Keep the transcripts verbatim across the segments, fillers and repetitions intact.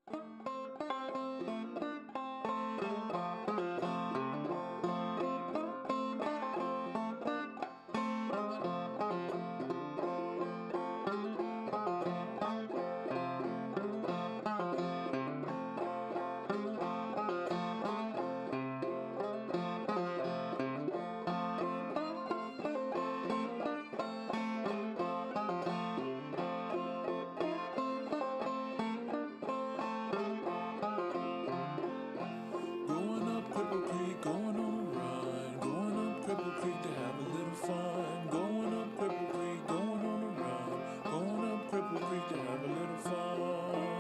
Cripple Creek, going on a run, going up Cripple Creek to have a little fun. Going up Cripple Creek, going on a run, going up Cripple Creek to have a little fun.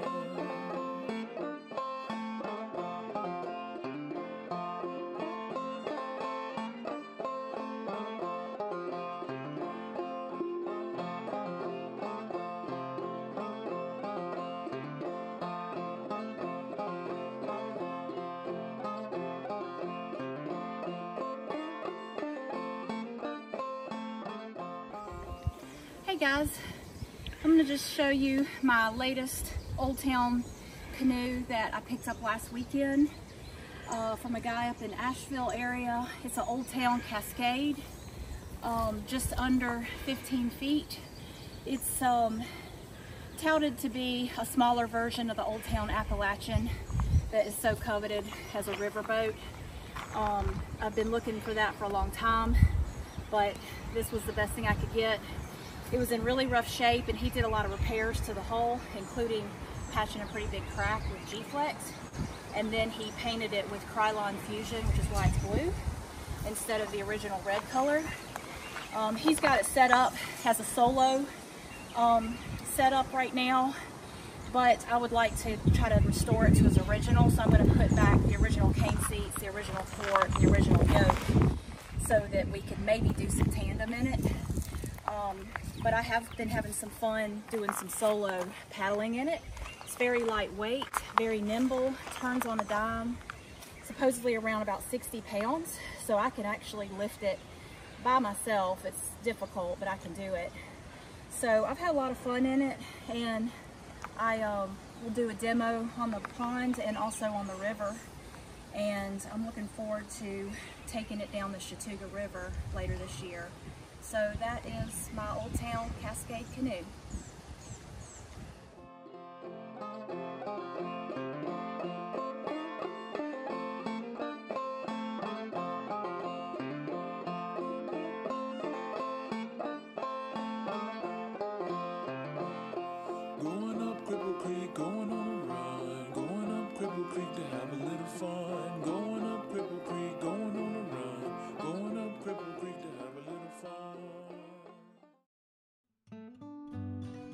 Hey guys, I'm going to just show you my latest Old Town canoe that I picked up last weekend uh, from a guy up in Asheville area. It's an Old Town Cascade, um, just under fifteen feet. It's um, touted to be a smaller version of the Old Town Appalachian that is so coveted as a riverboat. Um, I've been looking for that for a long time, but this was the best thing I could get. It was in really rough shape, and he did a lot of repairs to the hull, including patching a pretty big crack with G-Flex. And then he painted it with Krylon Fusion, which is why it's blue, instead of the original red color. Um, he's got it set up, has a solo um, set up right now, but I would like to try to restore it to its original, so I'm going to put back the original cane seats, the original port, the original yoke, so that we could maybe do some tandem in it. Um, but I have been having some fun doing some solo paddling in it. It's very lightweight, very nimble, turns on a dime, supposedly around about sixty pounds, so I can actually lift it by myself. It's difficult, but I can do it. So I've had a lot of fun in it, and I um, will do a demo on the pond and also on the river, and I'm looking forward to taking it down the Chattooga River later this year. So that is my Old Town Cascade canoe. Going up Cripple Creek, going on a run, going up Cripple Creek to have a little fun. Going up Cripple Creek, going on a run, going up Cripple Creek to have a little fun.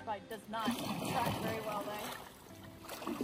bike does not track very well though.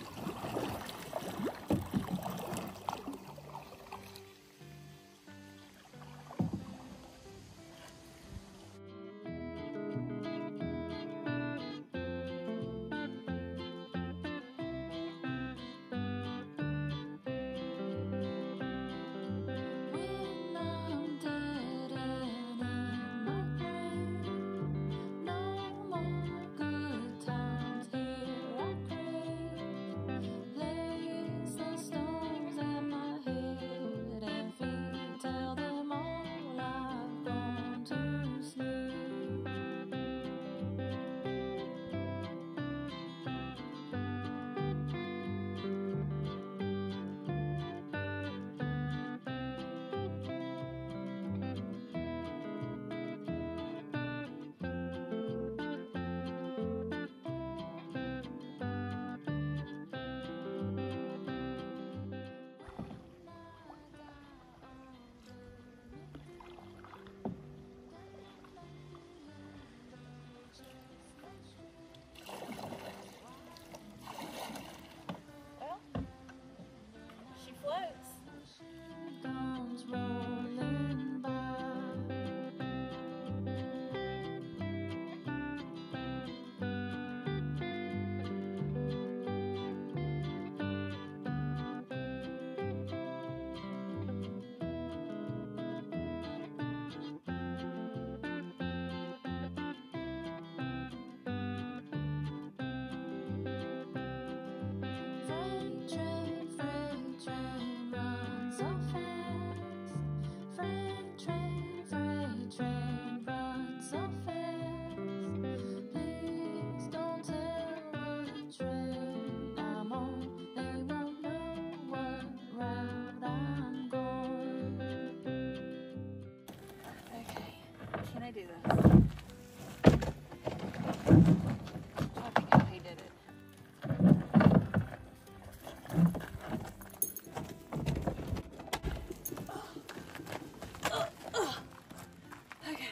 Do this. I think how he did it. Uh, uh, okay.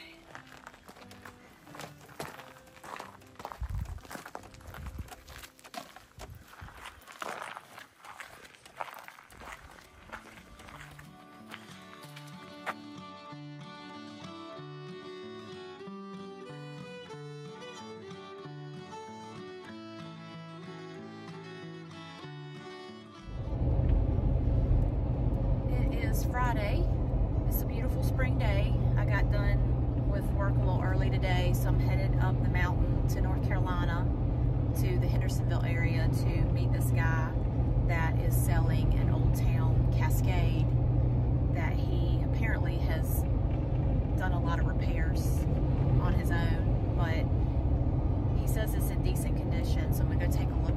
Friday. It's a beautiful spring day. I got done with work a little early today, so I'm headed up the mountain to North Carolina to the Hendersonville area to meet this guy that is selling an Old Town Cascade that he apparently has done a lot of repairs on his own, but he says it's in decent condition, so I'm gonna go take a look